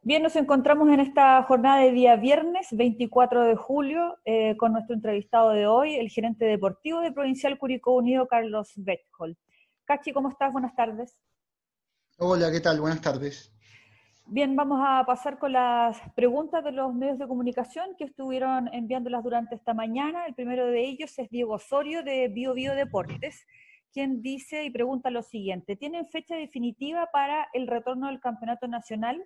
Bien, nos encontramos en esta jornada de día viernes 24 de julio con nuestro entrevistado de hoy, el gerente deportivo de Provincial Curicó Unido, Carlos Bechtold. Cachi, ¿cómo estás? Buenas tardes. Hola, ¿qué tal? Buenas tardes. Bien, vamos a pasar con las preguntas de los medios de comunicación que estuvieron enviándolas durante esta mañana. El primero de ellos es Diego Osorio de Bio Bio Deportes, quien dice y pregunta lo siguiente: ¿tienen fecha definitiva para el retorno del campeonato nacional?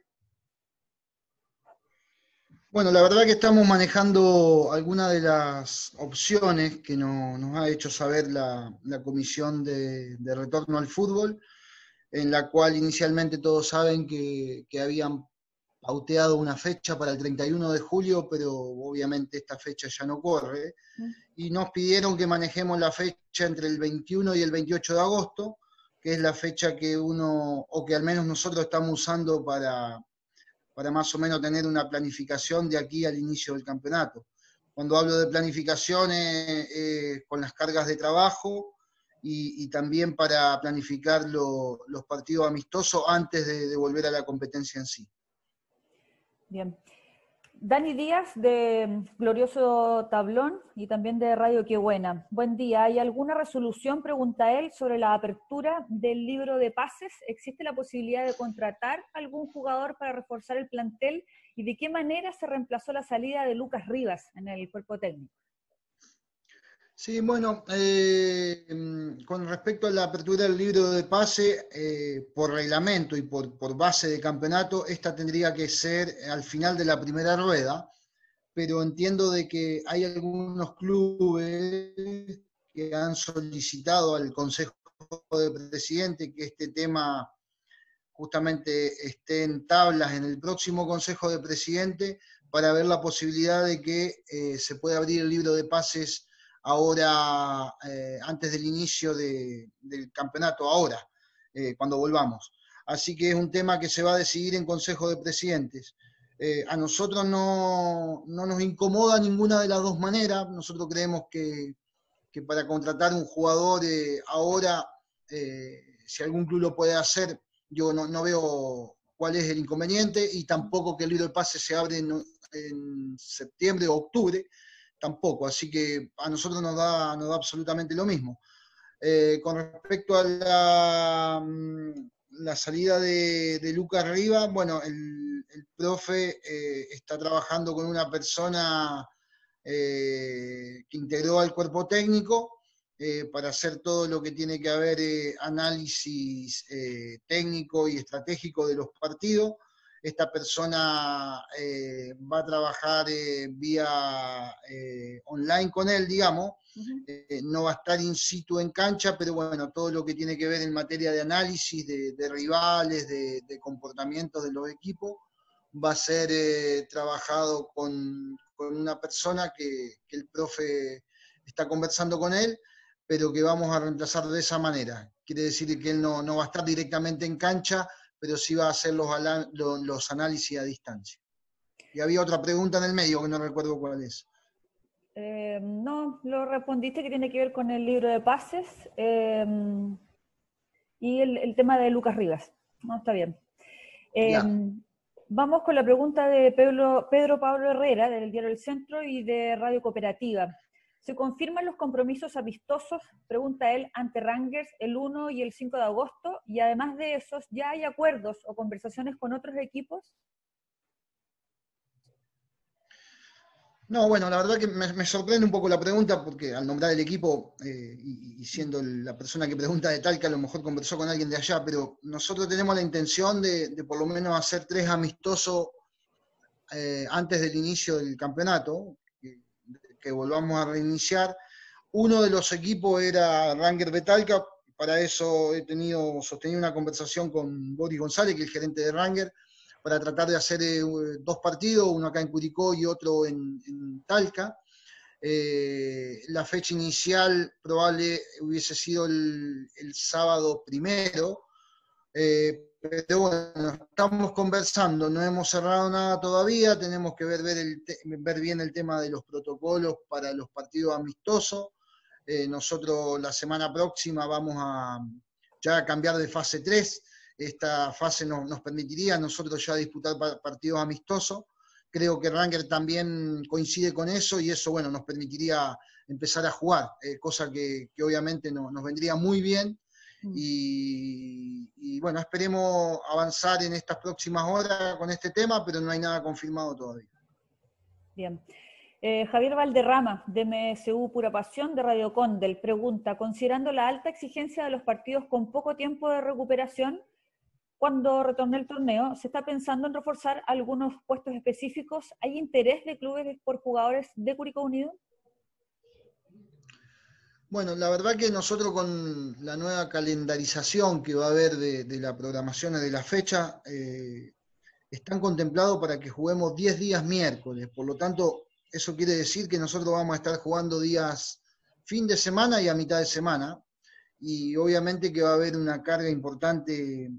Bueno, la verdad que estamos manejando algunas de las opciones que nos ha hecho saber la Comisión de Retorno al Fútbol, en la cual inicialmente todos saben que habían pauteado una fecha para el 31 de julio, pero obviamente esta fecha ya no corre, y nos pidieron que manejemos la fecha entre el 21 y el 28 de agosto, que es la fecha que o que al menos nosotros estamos usando para más o menos tener una planificación de aquí al inicio del campeonato. Cuando hablo de planificación, con las cargas de trabajo y también para planificar los partidos amistosos antes de volver a la competencia en sí. Bien. Dani Díaz de Glorioso Tablón y también de Radio Qué Buena. Buen día. ¿Hay alguna resolución, pregunta él, sobre la apertura del libro de pases? ¿Existe la posibilidad de contratar algún jugador para reforzar el plantel? ¿Y de qué manera se reemplazó la salida de Lucas Rivas en el cuerpo técnico? Sí, bueno, con respecto a la apertura del libro de pase, por reglamento y por base de campeonato, esta tendría que ser al final de la primera rueda, pero entiendo de que hay algunos clubes que han solicitado al Consejo de Presidente que este tema justamente esté en tablas en el próximo Consejo de Presidente para ver la posibilidad de que se pueda abrir el libro de pases ahora, antes del inicio del campeonato, ahora, cuando volvamos. Así que es un tema que se va a decidir en Consejo de Presidentes. A nosotros no nos incomoda ninguna de las dos maneras. Nosotros creemos que para contratar un jugador ahora, si algún club lo puede hacer, yo no veo cuál es el inconveniente, y tampoco que el libro de pase se abre en septiembre o octubre, tampoco. Así que a nosotros nos da absolutamente lo mismo. Con respecto a la salida de Lucas Riva, bueno, el profe está trabajando con una persona que integró al cuerpo técnico para hacer todo lo que tiene que haber análisis técnico y estratégico de los partidos. Esta persona va a trabajar vía online con él, digamos. No va a estar in situ en cancha, pero bueno, todo lo que tiene que ver en materia de análisis de rivales, de comportamientos de los equipos, va a ser trabajado con una persona que el profe está conversando con él, pero que vamos a reemplazar de esa manera. Quiere decir que él no va a estar directamente en cancha, pero sí va a hacer los análisis a distancia. Y había otra pregunta en el medio que no recuerdo cuál es. No, lo respondiste, que tiene que ver con el libro de pases y el tema de Lucas Rivas. No, está bien. Vamos con la pregunta de Pedro Pablo Herrera, del Diario El Centro y de Radio Cooperativa. ¿Se confirman los compromisos amistosos, pregunta él, ante Rangers el 1 y el 5 de agosto? Y además de esos, ¿ya hay acuerdos o conversaciones con otros equipos? No, bueno, la verdad que me sorprende un poco la pregunta, porque al nombrar el equipo y siendo la persona que pregunta de Talca, a lo mejor conversó con alguien de allá, pero nosotros tenemos la intención de por lo menos hacer 3 amistosos antes del inicio del campeonato, que volvamos a reiniciar. Uno de los equipos era Rangers de Talca. Para eso sostenido una conversación con Boris González, que es el gerente de Rangers, para tratar de hacer 2 partidos, uno acá en Curicó y otro en Talca. La fecha inicial probable hubiese sido el sábado 1, pero bueno, estamos conversando, no hemos cerrado nada todavía, tenemos que ver bien el tema de los protocolos para los partidos amistosos. Nosotros la semana próxima vamos ya a cambiar de fase 3, esta fase nos permitiría a nosotros ya disputar partidos amistosos. Creo que Rangers también coincide con eso y eso, bueno, nos permitiría empezar a jugar, cosa que obviamente nos vendría muy bien. Y bueno, esperemos avanzar en estas próximas horas con este tema, pero no hay nada confirmado todavía. Bien. Javier Valderrama, de MSU Pura Pasión, de Radio Condel, pregunta, considerando la alta exigencia de los partidos con poco tiempo de recuperación, cuando retorne el torneo, ¿se está pensando en reforzar algunos puestos específicos? ¿Hay interés de clubes por jugadores de Curicó Unido? Bueno, la verdad que nosotros con la nueva calendarización que va a haber de la programación de la fecha, están contemplados para que juguemos 10 días miércoles. Por lo tanto, eso quiere decir que nosotros vamos a estar jugando días fin de semana y a mitad de semana. Y obviamente que va a haber una carga importante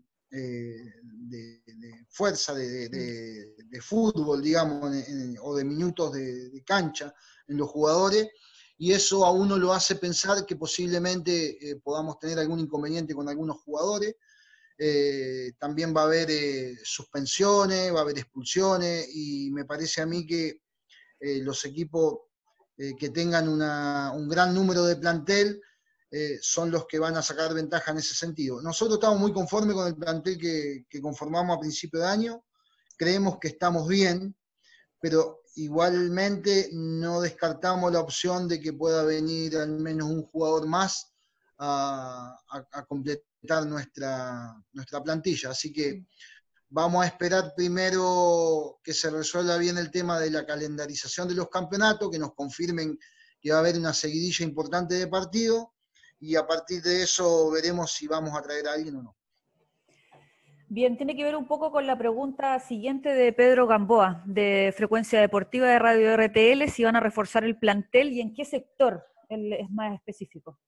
de fuerza, de fútbol, digamos, o de minutos de cancha en los jugadores. Y eso a uno lo hace pensar que posiblemente podamos tener algún inconveniente con algunos jugadores. También va a haber suspensiones, va a haber expulsiones, y me parece a mí que los equipos que tengan un gran número de plantel son los que van a sacar ventaja en ese sentido. Nosotros estamos muy conformes con el plantel que conformamos a principio de año, creemos que estamos bien, pero igualmente no descartamos la opción de que pueda venir al menos un jugador más a completar nuestra plantilla. Así que vamos a esperar primero que se resuelva bien el tema de la calendarización de los campeonatos, que nos confirmen que va a haber una seguidilla importante de partidos, y a partir de eso veremos si vamos a traer a alguien o no. Bien, tiene que ver un poco con la pregunta siguiente de Pedro Gamboa, de Frecuencia Deportiva de Radio RTL, si van a reforzar el plantel y en qué sector es más específico.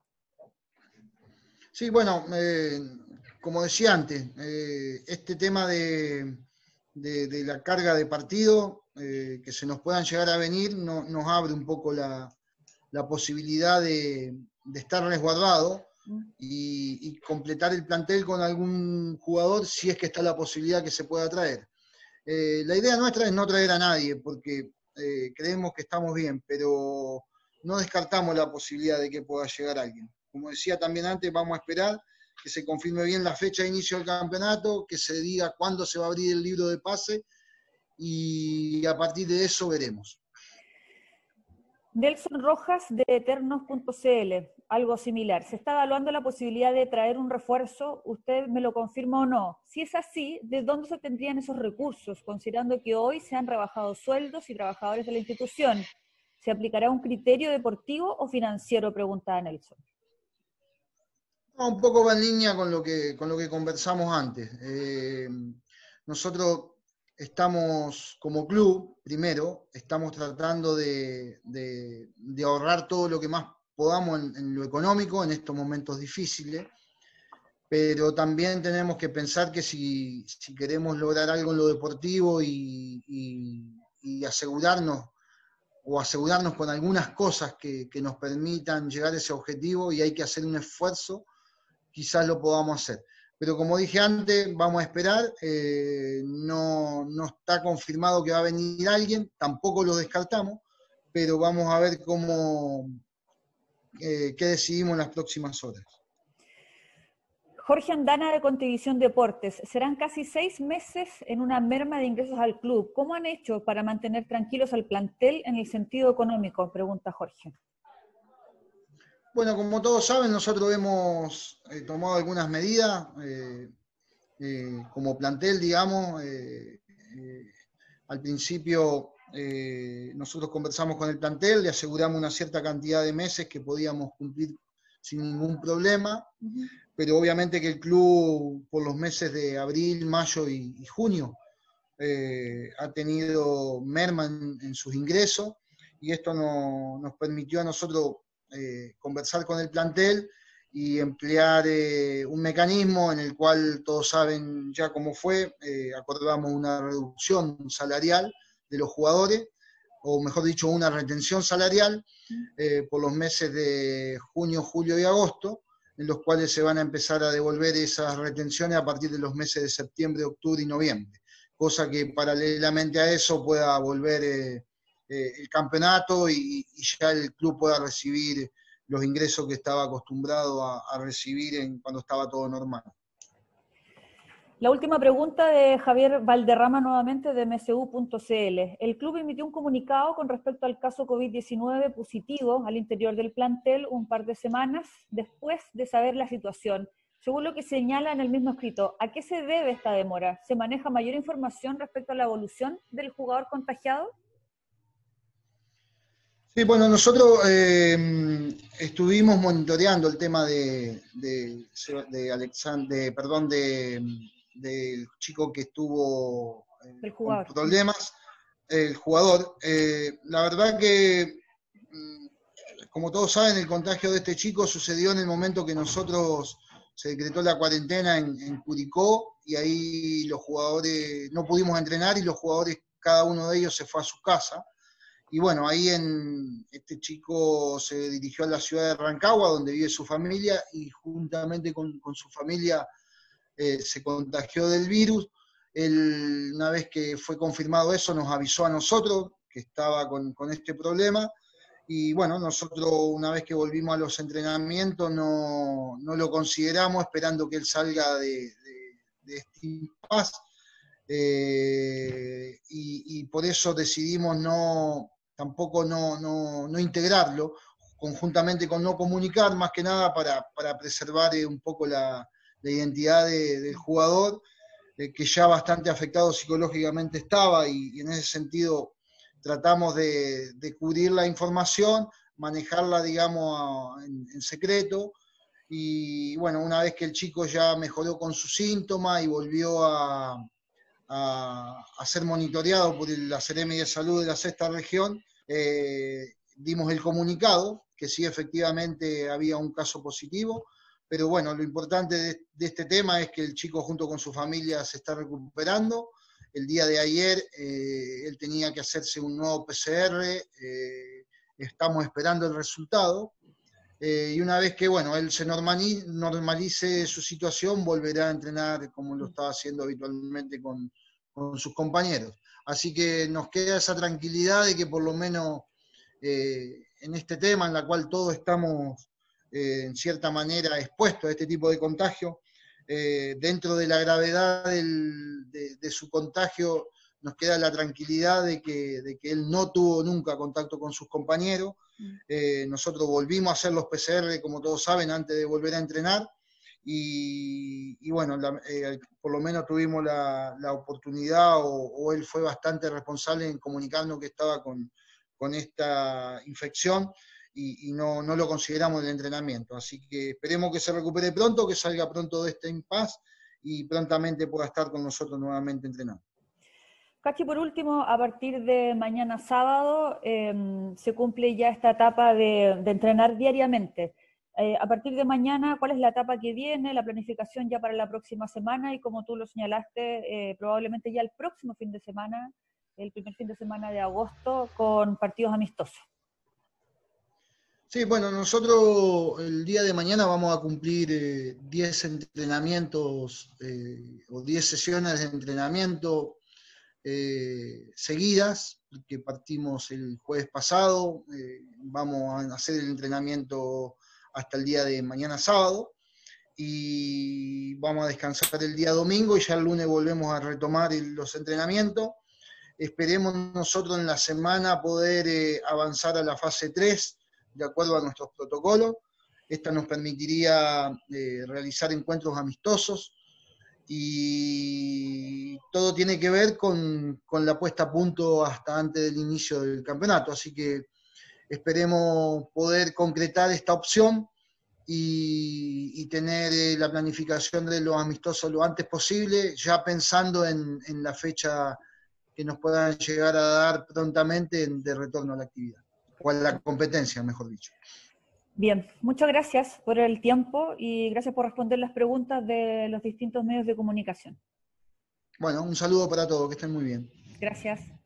Sí, bueno, como decía antes, este tema de la carga de partido, que se nos puedan llegar a venir, nos abre un poco la posibilidad de estar resguardado y completar el plantel con algún jugador si es que está la posibilidad que se pueda traer. La idea nuestra es no traer a nadie porque creemos que estamos bien, pero no descartamos la posibilidad de que pueda llegar alguien. Como decía también antes, vamos a esperar que se confirme bien la fecha de inicio del campeonato, que se diga cuándo se va a abrir el libro de pase, y a partir de eso veremos. Nelson Rojas, de Eternos.cl, algo similar. ¿Se está evaluando la posibilidad de traer un refuerzo? ¿Usted me lo confirma o no? Si es así, ¿de dónde se obtendrían esos recursos? Considerando que hoy se han rebajado sueldos y trabajadores de la institución, ¿se aplicará un criterio deportivo o financiero? Preguntaba Nelson. Un poco va en línea con lo que conversamos antes. Nosotros estamos, como club, primero, estamos tratando de ahorrar todo lo que más podamos en lo económico en estos momentos difíciles, pero también tenemos que pensar que si queremos lograr algo en lo deportivo y asegurarnos con algunas cosas que nos permitan llegar a ese objetivo, y hay que hacer un esfuerzo, quizás lo podamos hacer. Pero como dije antes, vamos a esperar, no está confirmado que va a venir alguien, tampoco lo descartamos, pero vamos a ver qué decidimos en las próximas horas. Jorge Andana, de Contivisión Deportes, serán casi 6 meses en una merma de ingresos al club. ¿Cómo han hecho para mantener tranquilos al plantel en el sentido económico? Pregunta Jorge. Bueno, como todos saben, nosotros hemos tomado algunas medidas como plantel, digamos. Al principio nosotros conversamos con el plantel, le aseguramos una cierta cantidad de meses que podíamos cumplir sin ningún problema, pero obviamente que el club por los meses de abril, mayo y junio ha tenido merma en sus ingresos, y esto nos permitió a nosotros conversar con el plantel y emplear un mecanismo en el cual todos saben ya cómo fue. Acordamos una reducción salarial de los jugadores, o mejor dicho, una retención salarial por los meses de junio, julio y agosto, en los cuales se van a empezar a devolver esas retenciones a partir de los meses de septiembre, octubre y noviembre, cosa que paralelamente a eso pueda volver el campeonato y ya el club pueda recibir los ingresos que estaba acostumbrado a recibir cuando estaba todo normal. La última pregunta de Javier Valderrama nuevamente de msu.cl. El club emitió un comunicado con respecto al caso COVID-19 positivo al interior del plantel un par de semanas después de saber la situación. Según lo que señala en el mismo escrito, ¿a qué se debe esta demora? ¿Se maneja mayor información respecto a la evolución del jugador contagiado? Sí, bueno, nosotros estuvimos monitoreando el tema del chico que estuvo con problemas, el jugador. La verdad que, como todos saben, el contagio de este chico sucedió en el momento que nosotros se decretó la cuarentena en Curicó, y ahí los jugadores no pudimos entrenar y los jugadores, cada uno de ellos se fue a su casa. Y bueno, ahí este chico se dirigió a la ciudad de Rancagua, donde vive su familia, y juntamente con su familia se contagió del virus. Él, una vez que fue confirmado eso, nos avisó a nosotros que estaba con este problema. Y bueno, nosotros una vez que volvimos a los entrenamientos no lo consideramos, esperando que él salga de este impasse. Y por eso decidimos tampoco no integrarlo, conjuntamente con no comunicar, más que nada para preservar un poco la identidad del jugador, que ya bastante afectado psicológicamente estaba, y en ese sentido tratamos de cubrir la información, manejarla, digamos, en secreto. Y bueno, una vez que el chico ya mejoró con sus síntomas y volvió a ser monitoreado por la Seremi de Salud de la Sexta Región, dimos el comunicado que sí, efectivamente había un caso positivo, pero bueno, lo importante de este tema es que el chico junto con su familia se está recuperando. El día de ayer él tenía que hacerse un nuevo PCR, estamos esperando el resultado, y una vez que bueno, él se normalice su situación, volverá a entrenar como lo estaba haciendo habitualmente con sus compañeros. Así que nos queda esa tranquilidad de que por lo menos en este tema, en la cual todos estamos en cierta manera expuestos a este tipo de contagio, dentro de la gravedad de su contagio, nos queda la tranquilidad de que él no tuvo nunca contacto con sus compañeros. Nosotros volvimos a hacer los PCR, como todos saben, antes de volver a entrenar. Y bueno, por lo menos tuvimos la oportunidad, o él fue bastante responsable en comunicarnos que estaba con esta infección, y no lo consideramos en el entrenamiento. Así que esperemos que se recupere pronto, que salga pronto de este impasse y prontamente pueda estar con nosotros nuevamente entrenando. Cachi, por último, a partir de mañana sábado se cumple ya esta etapa de entrenar diariamente. A partir de mañana, ¿cuál es la etapa que viene, la planificación ya para la próxima semana? Y como tú lo señalaste, probablemente ya el próximo fin de semana, el primer fin de semana de agosto, con partidos amistosos. Sí, bueno, nosotros el día de mañana vamos a cumplir 10 entrenamientos o 10 sesiones de entrenamiento seguidas, que partimos el jueves pasado. Vamos a hacer el entrenamiento hasta el día de mañana sábado, y vamos a descansar el día domingo, y ya el lunes volvemos a retomar los entrenamientos. Esperemos nosotros en la semana poder avanzar a la fase 3, de acuerdo a nuestros protocolos. Esta nos permitiría realizar encuentros amistosos, y todo tiene que ver con la puesta a punto hasta antes del inicio del campeonato. Así que esperemos poder concretar esta opción y tener la planificación de los amistosos lo antes posible, ya pensando en la fecha que nos puedan llegar a dar prontamente de retorno a la actividad, o a la competencia, mejor dicho. Bien, muchas gracias por el tiempo y gracias por responder las preguntas de los distintos medios de comunicación. Bueno, un saludo para todos, que estén muy bien. Gracias.